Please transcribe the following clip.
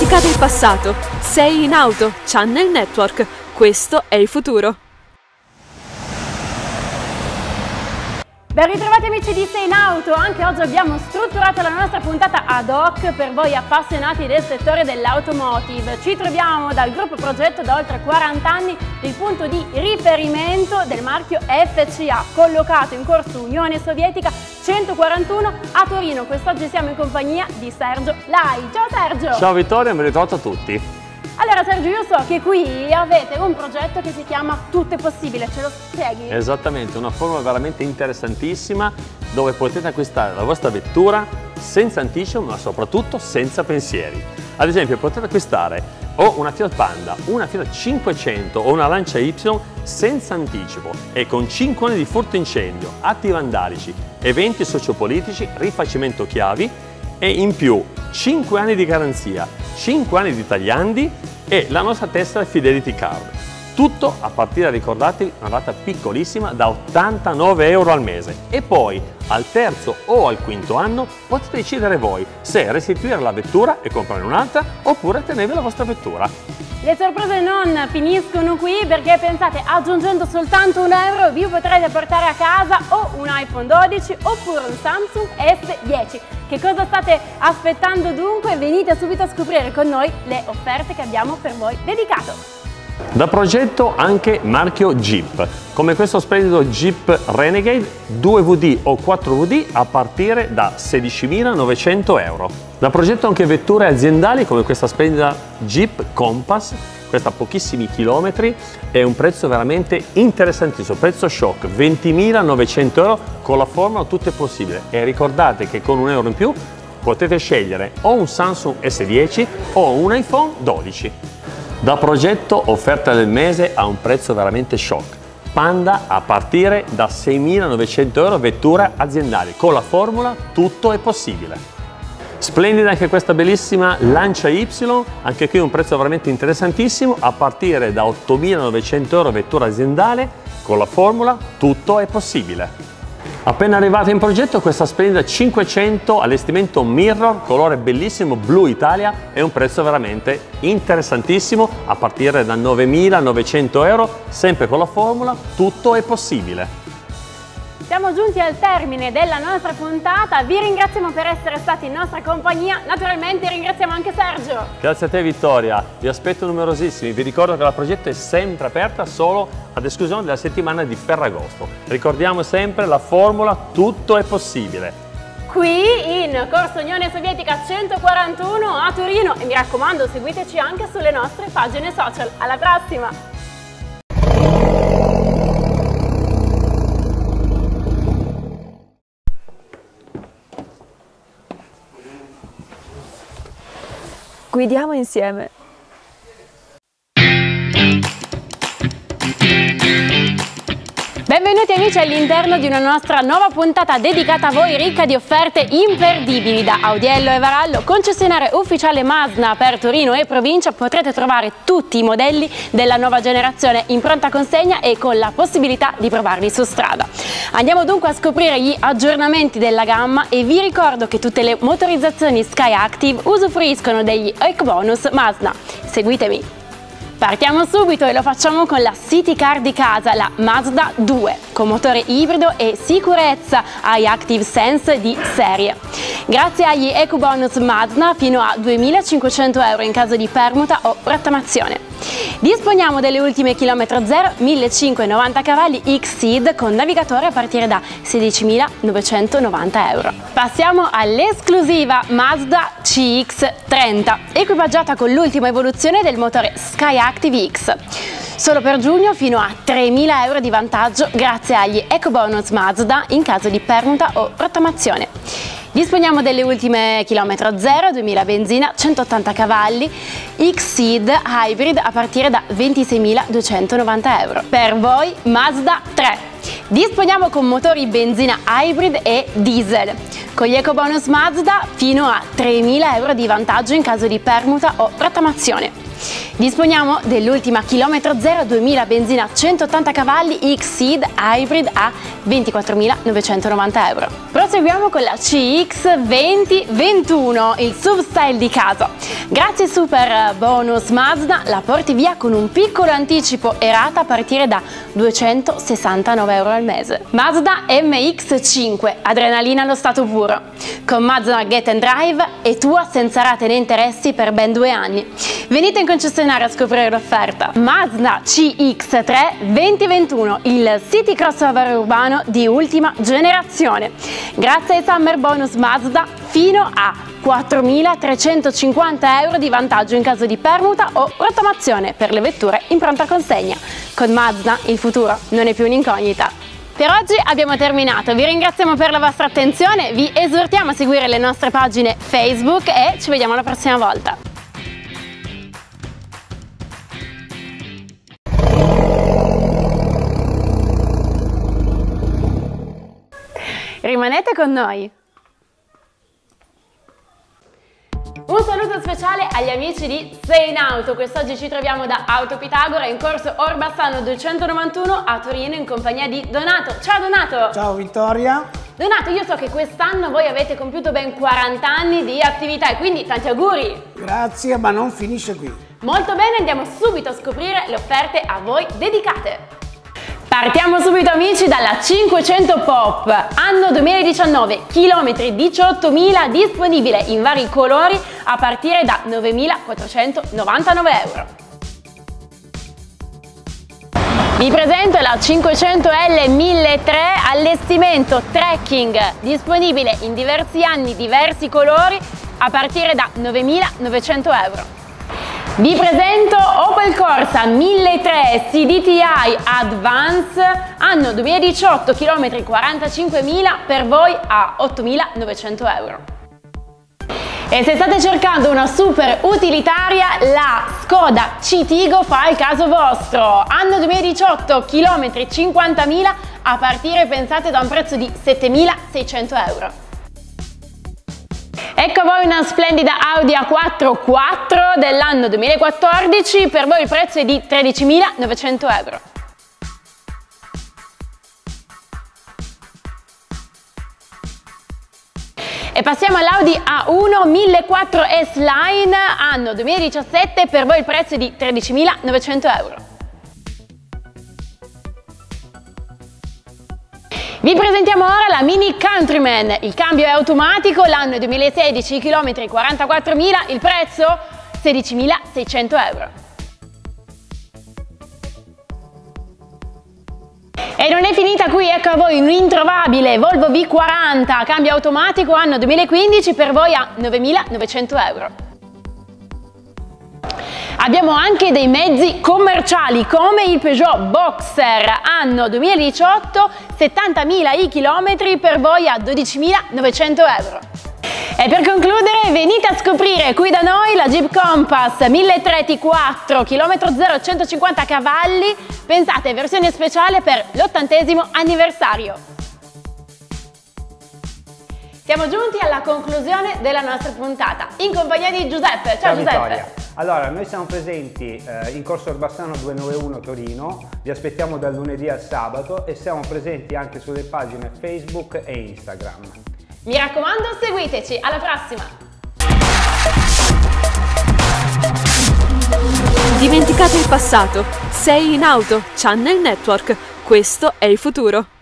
dimenticate il passato. Sei in auto, Channel Network. Questo è il futuro. Ben ritrovati amici di Sei in Auto, anche oggi abbiamo strutturato la nostra puntata ad hoc per voi appassionati del settore dell'automotive. Ci troviamo dal gruppo Progetto da oltre 40 anni, il punto di riferimento del marchio FCA, collocato in corso Unione Sovietica 141 a Torino. Quest'oggi siamo in compagnia di Sergio Lai. Ciao Sergio! Ciao Vittoria, ben ritrovato a tutti! Allora Sergio, io so che qui avete un progetto che si chiama Tutto è possibile, ce lo spieghi? Esattamente, una formula veramente interessantissima dove potete acquistare la vostra vettura senza anticipo ma soprattutto senza pensieri. Ad esempio potete acquistare o una Fiat Panda, una Fiat 500 o una Lancia Y senza anticipo e con 5 anni di furto incendio, atti vandalici, eventi sociopolitici, rifacimento chiavi e in più 5 anni di garanzia, 5 anni di tagliandi e la nostra tessera Fidelity Card. Tutto a partire, ricordatevi, una rata piccolissima da 89 euro al mese. E poi al terzo o al quinto anno potete decidere voi se restituire la vettura e comprare un'altra oppure tenervi la vostra vettura. Le sorprese non finiscono qui perché pensate, aggiungendo soltanto un euro vi potrete portare a casa o un iPhone 12 oppure un Samsung S10. Che cosa state aspettando dunque? Venite subito a scoprire con noi le offerte che abbiamo per voi dedicato. Da progetto anche marchio Jeep, come questo splendido Jeep Renegade 2WD o 4WD a partire da 16.900 euro. Da progetto anche vetture aziendali come questa splendida Jeep Compass, questa a pochissimi chilometri e un prezzo veramente interessantissimo, prezzo shock, 20.900 euro con la formula Tutto è possibile. E ricordate che con un euro in più potete scegliere o un Samsung S10 o un iPhone 12. Da progetto offerta del mese a un prezzo veramente shock. Panda a partire da 6.900 euro vettura aziendale con la formula Tutto è possibile. Splendida anche questa bellissima Lancia Y, anche qui un prezzo veramente interessantissimo a partire da 8.900 euro vettura aziendale con la formula Tutto è possibile. Appena arrivata in progetto questa splendida 500 allestimento Mirror, colore bellissimo blu Italia e un prezzo veramente interessantissimo a partire da 9.900 euro, sempre con la formula Tutto è possibile. Siamo giunti al termine della nostra puntata, vi ringraziamo per essere stati in nostra compagnia, naturalmente ringraziamo anche Sergio. Grazie a te Vittoria, vi aspetto numerosissimi, vi ricordo che la progetto è sempre aperta solo ad esclusione della settimana di Ferragosto. Ricordiamo sempre la formula Tutto è possibile. Qui in Corso Unione Sovietica 141 a Torino e mi raccomando seguiteci anche sulle nostre pagine social. Alla prossima! Guidiamo insieme. Benvenuti amici all'interno di una nostra nuova puntata dedicata a voi, ricca di offerte imperdibili. Da Audiello e Varallo, concessionario ufficiale Mazda per Torino e provincia, potrete trovare tutti i modelli della nuova generazione in pronta consegna e con la possibilità di provarli su strada. Andiamo dunque a scoprire gli aggiornamenti della gamma e vi ricordo che tutte le motorizzazioni Skyactiv usufruiscono degli ecobonus Mazda. Seguitemi! Partiamo subito e lo facciamo con la City Car di casa, la Mazda 2, con motore ibrido e sicurezza iActive Sense di serie. Grazie agli ecobonus Mazda fino a 2.500 euro in caso di permuta o rottamazione. Disponiamo delle ultime chilometro zero 1590 cavalli X-Seed con navigatore a partire da 16.990 euro. Passiamo all'esclusiva Mazda CX-30, equipaggiata con l'ultima evoluzione del motore Skyactiv X. Solo per giugno fino a 3.000 euro di vantaggio grazie agli ecobonus Mazda in caso di permuta o rottamazione. Disponiamo delle ultime chilometro zero, 2000 benzina, 180 cavalli, X-Seed Hybrid a partire da 26.290 euro. Per voi Mazda 3. Disponiamo con motori benzina hybrid e diesel. Con gli ecobonus Mazda fino a 3.000 euro di vantaggio in caso di permuta o rottamazione. Disponiamo dell'ultima chilometro zero 2000 benzina 180 cavalli X-Seed Hybrid a 24.990 euro. Proseguiamo con la CX-2021, il SUV style di casa. Grazie super bonus Mazda la porti via con un piccolo anticipo e rata a partire da 269 euro al mese. Mazda MX-5, adrenalina allo stato puro. Con Mazda Get and Drive è tua senza rate né interessi per ben 2 anni. Venite in concessionaria a scoprire l'offerta. Mazda CX-3 2021, il city crossover urbano di ultima generazione. Grazie ai Summer Bonus Mazda fino a 4.350 euro di vantaggio in caso di permuta o rottamazione per le vetture in pronta consegna. Con Mazda il futuro non è più un'incognita. Per oggi abbiamo terminato, vi ringraziamo per la vostra attenzione, vi esortiamo a seguire le nostre pagine Facebook e ci vediamo la prossima volta. Rimanete con noi! Un saluto speciale agli amici di Sei in Auto. Quest'oggi ci troviamo da Auto Pitagora in corso Orbassano 291 a Torino in compagnia di Donato. Ciao Donato! Ciao Vittoria! Donato, io so che quest'anno voi avete compiuto ben 40 anni di attività e quindi tanti auguri! Grazie, ma non finisce qui. Molto bene, andiamo subito a scoprire le offerte a voi dedicate. Partiamo subito amici dalla 500 Pop, anno 2019, chilometri 18.000 disponibile in vari colori a partire da 9.499 euro. Vi presento la 500L 1003 allestimento trekking, disponibile in diversi anni, diversi colori a partire da 9.900 euro. Vi presento Opel Corsa 1003 CDTI Advance, anno 2018, chilometri 45.000 per voi a 8.900 euro. E se state cercando una super utilitaria, la Skoda Citigo fa il caso vostro. Anno 2018, chilometri 50.000 a partire, pensate, da un prezzo di 7.600 euro. Ecco a voi una splendida Audi A4 4 dell'anno 2014, per voi il prezzo è di 13.900 euro. E passiamo all'Audi A1 1004 S-Line, anno 2017, per voi il prezzo è di 13.900 euro. Vi presentiamo ora la Mini Countryman, il cambio è automatico, l'anno è 2016, chilometri 44.000, il prezzo 16.600 euro. E non è finita qui, ecco a voi un introvabile Volvo V40, cambio automatico, anno 2015, per voi a 9.900 euro. Abbiamo anche dei mezzi commerciali come il Peugeot Boxer, anno 2018, 70.000 i chilometri, per voi a 12.900 euro. E per concludere venite a scoprire qui da noi la Jeep Compass 1300 T4, chilometro 0 150 cavalli, pensate versione speciale per l'80° anniversario. Siamo giunti alla conclusione della nostra puntata in compagnia di Giuseppe. Ciao Giuseppe! Vittoria. Allora, noi siamo presenti in corso Orbassano 291 Torino, vi aspettiamo dal lunedì al sabato e siamo presenti anche sulle pagine Facebook e Instagram. Mi raccomando, seguiteci, alla prossima! Dimenticate il passato, Sei in Auto, Channel Network, questo è il futuro.